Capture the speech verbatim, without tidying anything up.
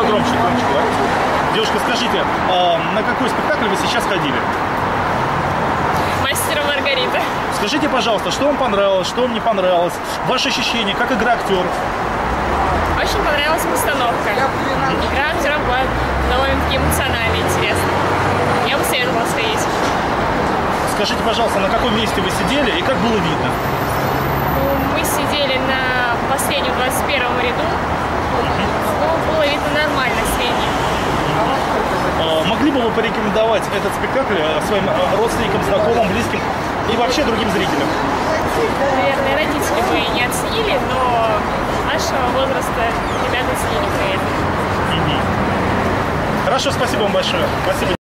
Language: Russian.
громче, громче говорите. Девушка, скажите, а на какой спектакль вы сейчас ходили? «Мастер и Маргарита». Скажите, пожалуйста, что вам понравилось, что вам не понравилось, ваши ощущения, как игра актеров? Очень понравилась постановка. Игра актеров была довольно-таки эмоциональная, интересная. Я бы советовала сходить. Скажите, пожалуйста, на каком месте вы сидели и как было видно? Мы сидели на последнем двадцать первом ряду. Ну, было видно нормально, средний. А могли бы вы порекомендовать этот спектакль своим родственникам, знакомым, близким и вообще другим зрителям? Наверное, родители бы не оценили, но нашего возраста ребята оценили, поэтому. Хорошо, спасибо вам большое. Спасибо.